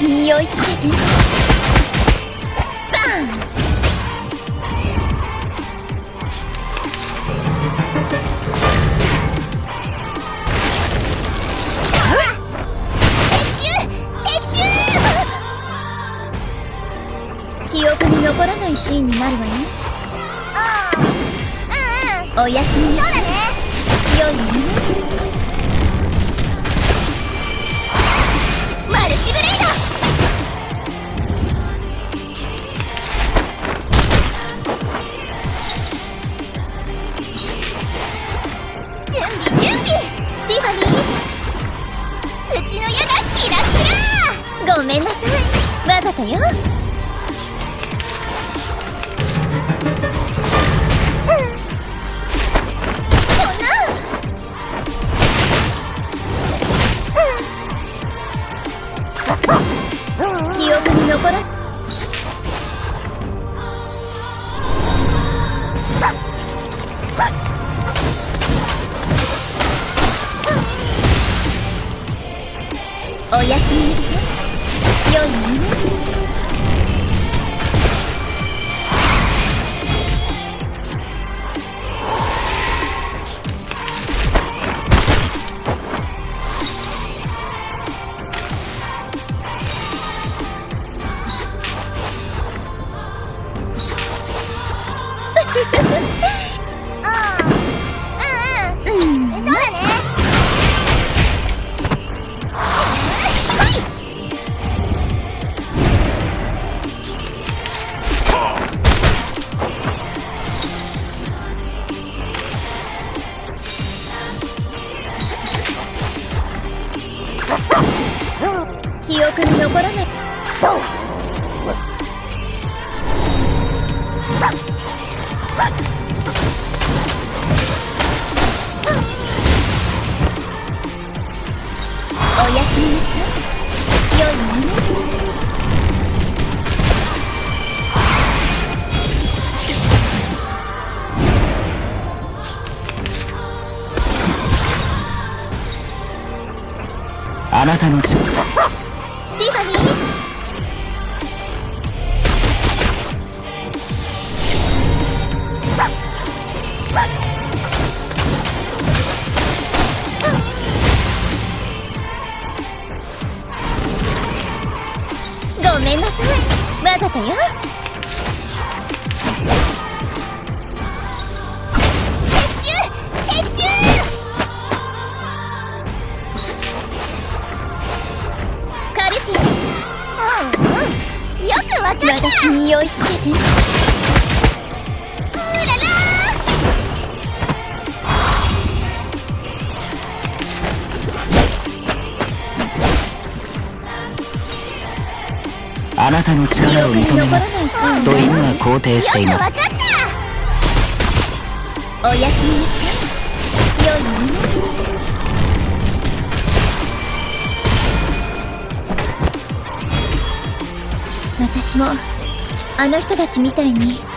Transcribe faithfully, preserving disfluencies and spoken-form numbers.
私に酔いしれてバーン。記憶に残らないシーンになるわね。ああ、うんうん。おやすみ。そうだね。良い夢。マルチブレイド。準備準備。ティファニー、うちの矢がキラキラ。ごめんなさい、わざとよ。記憶に残らおやすみなさい。良い夢。ああ、うんうん、うん、そうだね。記憶に残らない。おやすみなさい。良い夢。 あなたの力。 ティファニー。ごめんなさい、わざとよ。敵襲敵襲。カルシア。うんうん、よくわかった。私に酔いしれて。うーららあなたの力を認めますと犬は肯定しています。 よくわかった。おやすみなさい。良い夢。私もあの人たちみたいに